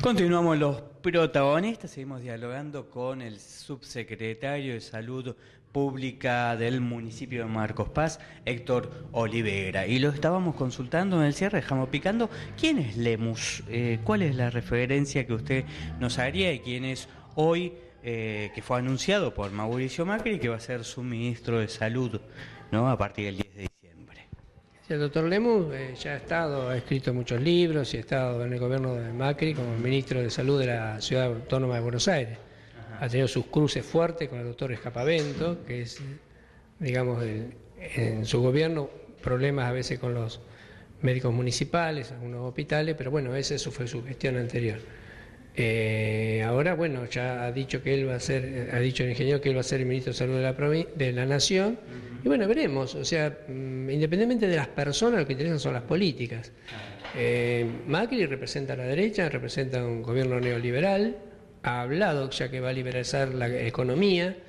Continuamos los protagonistas, seguimos dialogando con el subsecretario de Salud Pública del municipio de Marcos Paz, Héctor Olivera. Y lo estábamos consultando en el cierre, dejamos picando. ¿Quién es Lemus? ¿Cuál es la referencia que usted nos haría y quién es hoy, que fue anunciado por Mauricio Macri, que va a ser su ministro de Salud, ¿no?, a partir del 10 de diciembre? El doctor Lemus ya ha escrito muchos libros y ha estado en el gobierno de Macri como ministro de Salud de la Ciudad Autónoma de Buenos Aires. Ha tenido sus cruces fuertes con el doctor Escapavento, que es, digamos, en su gobierno, problemas a veces con los médicos municipales, algunos hospitales, pero bueno, esa fue su gestión anterior. Ahora, bueno, ya ha dicho que él va a ser, ha dicho el ingeniero que él va a ser el ministro de Salud de la Nación, y bueno, veremos, o sea, independientemente de las personas, lo que interesan son las políticas. Macri representa a la derecha, representa un gobierno neoliberal, ha hablado ya que va a liberalizar la economía,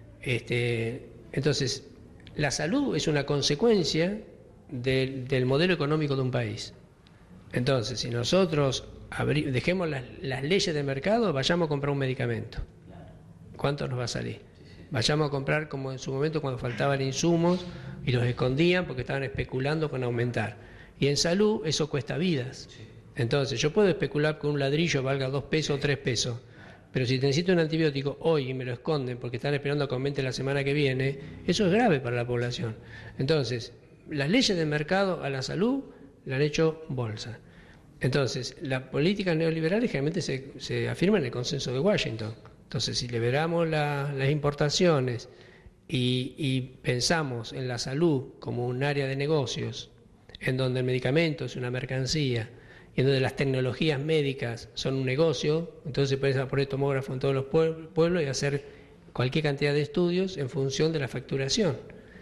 entonces la salud es una consecuencia del modelo económico de un país. Entonces, si nosotros dejemos las leyes de mercado, vayamos a comprar un medicamento, ¿cuánto nos va a salir? Vayamos a comprar como en su momento cuando faltaban insumos y los escondían porque estaban especulando con aumentar. Y en salud eso cuesta vidas. Entonces yo puedo especular con un ladrillo valga 2 pesos o 3 pesos, pero si necesito un antibiótico hoy y me lo esconden porque están esperando a que aumente la semana que viene, eso es grave para la población. Entonces, las leyes de mercado a la salud la han hecho bolsa. Entonces, las políticas neoliberales generalmente se afirman en el consenso de Washington. Entonces, si liberamos las importaciones y pensamos en la salud como un área de negocios, en donde el medicamento es una mercancía y en donde las tecnologías médicas son un negocio, entonces se puede poner tomógrafo en todos los pueblos y hacer cualquier cantidad de estudios en función de la facturación.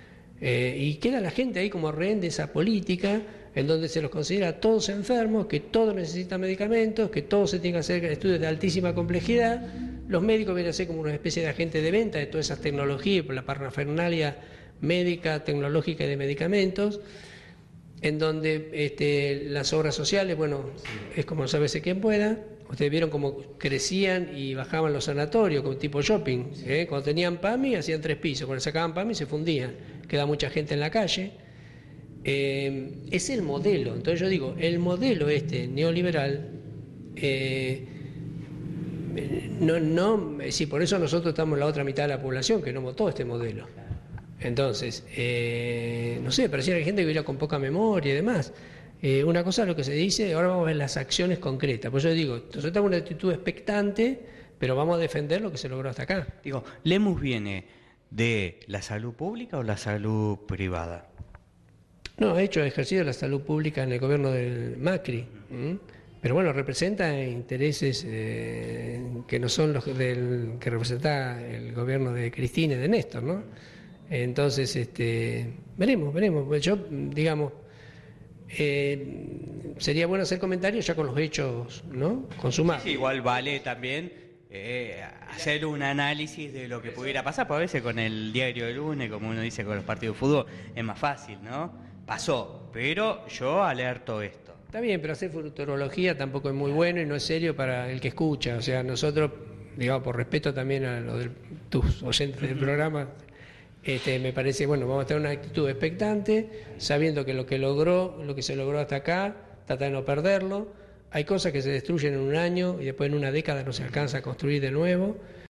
Y queda la gente ahí como rehén de esa política en donde se los considera a todos enfermos, que todos necesitan medicamentos, que todos se tienen que hacer estudios de altísima complejidad. Los médicos vienen a ser como una especie de agente de venta de todas esas tecnologías, por la parafernalia médica, tecnológica y de medicamentos, en donde las obras sociales, bueno, es como sálvese quien pueda. Ustedes vieron cómo crecían y bajaban los sanatorios, como tipo shopping. Cuando tenían PAMI hacían 3 pisos, cuando sacaban PAMI se fundían, queda mucha gente en la calle. Es el modelo, entonces yo digo, el modelo neoliberal, sí, por eso nosotros estamos en la otra mitad de la población que no votó este modelo. Entonces, no sé, pareciera que hay gente que vive con poca memoria y demás. Una cosa es lo que se dice, ahora vamos a ver las acciones concretas. Por eso digo, nosotros estamos en una actitud expectante, pero vamos a defender lo que se logró hasta acá. Digo, ¿Lemus viene de la salud pública o la salud privada? No, ha ejercido la salud pública en el gobierno del Macri, pero bueno, representa intereses que no son los que representa el gobierno de Cristina y de Néstor, ¿no? Entonces, veremos. Yo, digamos, sería bueno hacer comentarios ya con los hechos, ¿no?, consumados. Sí, igual vale también hacer un análisis de lo que pudiera pasar, porque a veces con el diario del lunes, como uno dice con los partidos de fútbol, es más fácil, ¿no? Pasó, pero yo alerto esto. Está bien, pero hacer futurología tampoco es muy bueno y no es serio para el que escucha. O sea, nosotros, digamos, por respeto también a los de tus oyentes del programa, me parece, bueno, vamos a tener una actitud expectante, sabiendo que lo que se logró hasta acá, trata de no perderlo. Hay cosas que se destruyen en un año y después en una década no se alcanza a construir de nuevo.